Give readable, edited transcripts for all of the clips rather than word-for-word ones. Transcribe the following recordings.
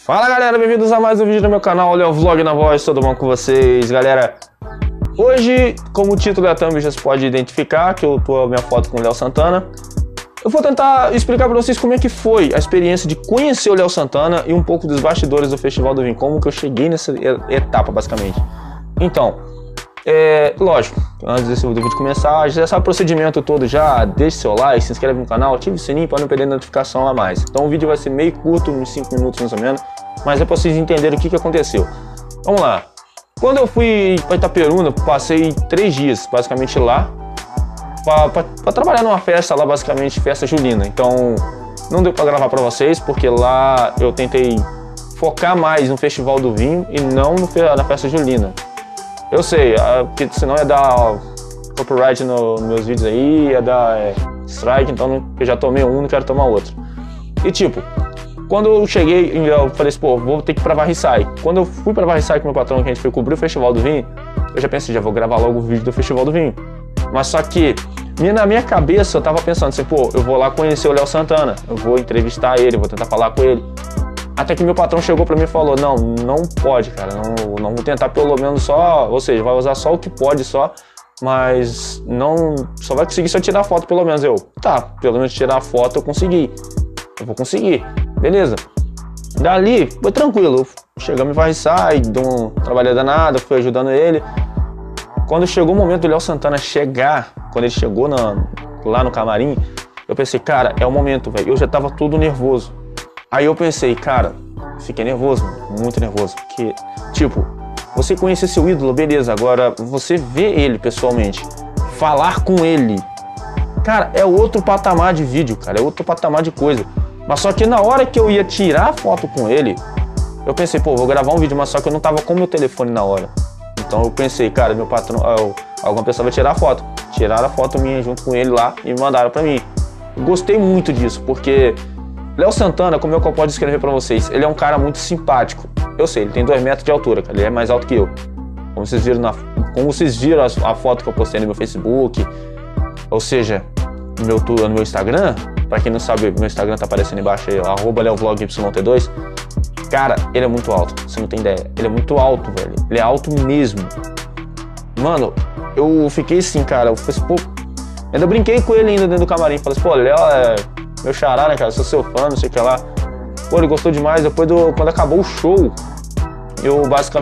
Fala galera, bem-vindos a mais um vídeo do meu canal, olha o vlog na voz, tudo bom com vocês, galera? Hoje, como o título da thumb já se pode identificar, que eu tô a minha foto com o Léo Santana, eu vou tentar explicar pra vocês como é que foi a experiência de conhecer o Léo Santana e um pouco dos bastidores do Festival do Vinho, como que eu cheguei nessa etapa, basicamente. Então, lógico, antes desse vídeo começar, já sabe o procedimento todo já, deixe seu like, se inscreve no canal, ative o sininho para não perder notificação a mais. Então o vídeo vai ser meio curto, uns 5 minutos mais ou menos, mas é para vocês entenderem o que aconteceu. Vamos lá. Quando eu fui para Itaperuna, passei 3 dias basicamente lá para trabalhar numa festa lá, basicamente festa junina. Então não deu para gravar para vocês porque lá eu tentei focar mais no Festival do Vinho e não na festa junina. Eu sei, porque senão ia dar copyright nos meus vídeos aí, ia dar strike, então eu já tomei um, não quero tomar outro. E tipo, quando eu cheguei, eu falei assim, pô, vou ter que ir pra Varriçai. Quando eu fui pra Varriçai com meu patrão, que a gente foi cobrir o Festival do Vinho, eu já pensei, já vou gravar logo o vídeo do Festival do Vinho. Mas só que, na minha cabeça, eu tava pensando assim, pô, eu vou lá conhecer o Léo Santana, eu vou entrevistar ele, vou tentar falar com ele. Até que meu patrão chegou pra mim e falou, não pode, cara, não vou tentar pelo menos só, ou seja, vai usar só o que pode só, mas só vai conseguir só tirar foto pelo menos. Eu, tá, pelo menos tirar a foto eu vou conseguir, beleza. Dali, foi tranquilo, chegamos em Varriçai, dei um trabalho danado, fui ajudando ele. Quando chegou o momento do Léo Santana chegar, quando ele chegou lá no camarim, eu pensei, cara, é o momento, velho, eu já tava todo nervoso. Aí eu pensei, cara, fiquei nervoso, muito nervoso, porque, tipo, você conhecer seu ídolo, beleza, agora você vê ele pessoalmente, falar com ele, cara, é outro patamar de vídeo, cara, é outro patamar de coisa. Mas só que na hora que eu ia tirar a foto com ele, eu pensei, pô, vou gravar um vídeo, mas só que eu não tava com o meu telefone na hora. Então eu pensei, cara, meu patrão, alguma pessoa vai tirar a foto. Tiraram a foto minha junto com ele lá e mandaram pra mim. Eu gostei muito disso, porque Léo Santana, como é que eu posso descrever pra vocês? Ele é um cara muito simpático. Eu sei, ele tem 2 metros de altura, cara, ele é mais alto que eu. Como vocês viram a foto que eu postei no meu Facebook, ou seja, no meu Instagram, pra quem não sabe, meu Instagram tá aparecendo embaixo aí, @leovlogyt2. Cara, ele é muito alto, você não tem ideia. Ele é muito alto, velho. Ele é alto mesmo. Mano, eu fiquei assim, cara, eu falei assim, pô, ainda brinquei com ele ainda dentro do camarim. Falei assim, pô, Léo é meu xará, né, cara? Sou seu fã, não sei o que lá. Pô, ele gostou demais. Depois quando acabou o show, eu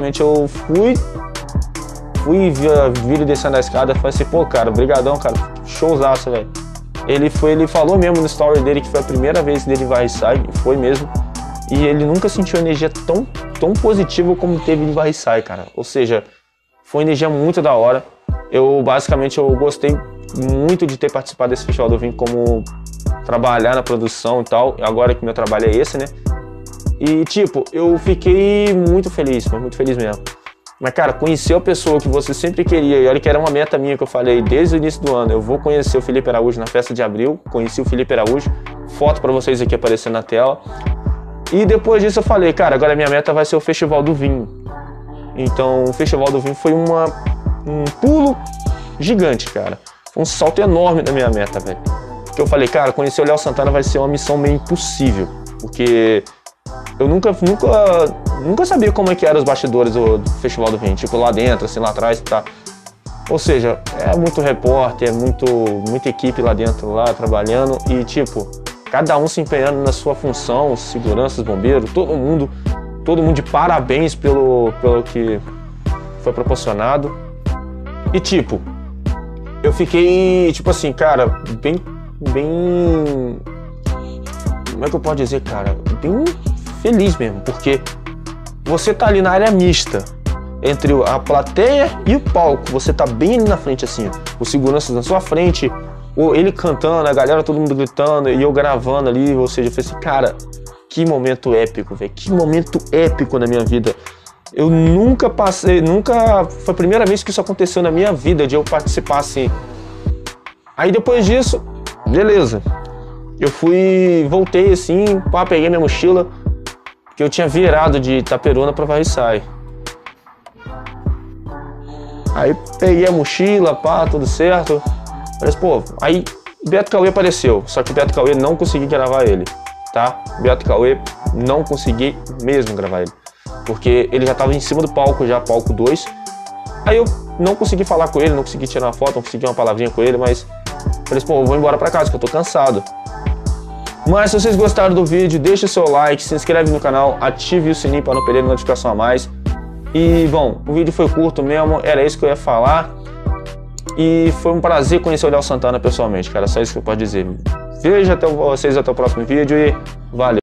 vi ele descendo a escada. Falei assim, pô, cara, brigadão, cara. Showzaço, velho. Ele falou mesmo no story dele que foi a primeira vez dele em Varriçai, foi mesmo. E ele nunca sentiu energia tão positiva como teve em Varriçai, cara. Ou seja, foi uma energia muito da hora. Eu gostei muito de ter participado desse Festival do Vinho, como trabalhar na produção e tal, agora que meu trabalho é esse, né? E tipo, eu fiquei muito feliz, foi muito feliz mesmo. Mas cara, conhecer a pessoa que você sempre queria, e olha que era uma meta minha que eu falei desde o início do ano, eu vou conhecer o Felipe Araújo na festa de abril, conheci o Felipe Araújo, foto pra vocês aqui aparecendo na tela. E depois disso eu falei, cara, agora a minha meta vai ser o Festival do Vinho. Então o Festival do Vinho foi um pulo gigante, cara. Foi um salto enorme na minha meta, velho. Porque eu falei, cara, conhecer o Léo Santana vai ser uma missão meio impossível. Porque eu nunca sabia como é que eram os bastidores do Festival do Vinho. Tipo, lá dentro, assim, lá atrás, tá? Ou seja, é muito repórter, é muita equipe lá dentro, lá trabalhando. E tipo, cada um se empenhando na sua função, seguranças, bombeiros, todo mundo de parabéns pelo que foi proporcionado. E tipo, eu fiquei, tipo assim, cara, bem, como é que eu posso dizer, cara, bem feliz mesmo, porque você tá ali na área mista, entre a plateia e o palco, você tá bem ali na frente assim, os seguranças na sua frente, ele cantando, a galera, todo mundo gritando, e eu gravando ali, ou seja, eu falei assim, cara, que momento épico, velho, que momento épico na minha vida. Eu foi a primeira vez que isso aconteceu na minha vida, de eu participar assim. Aí depois disso, beleza, eu voltei assim, peguei minha mochila, que eu tinha virado de Itaperuna pra Varriçai. Aí peguei a mochila, tudo certo. Falei, pô, aí Beto Cauê apareceu, só que Beto Cauê não consegui gravar ele, tá? Beto Cauê não consegui mesmo gravar ele, porque ele já tava em cima do palco, já palco 2. Aí eu não consegui falar com ele, não consegui tirar uma foto, não consegui uma palavrinha com ele, mas falei, pô, eu vou embora pra casa, que eu tô cansado. Mas se vocês gostaram do vídeo, deixe o seu like, se inscreve no canal, ative o sininho para não perder notificação a mais. E, bom, o vídeo foi curto mesmo, era isso que eu ia falar. E foi um prazer conhecer o Léo Santana pessoalmente, cara, só isso que eu posso dizer. Vejo vocês até o próximo vídeo e valeu!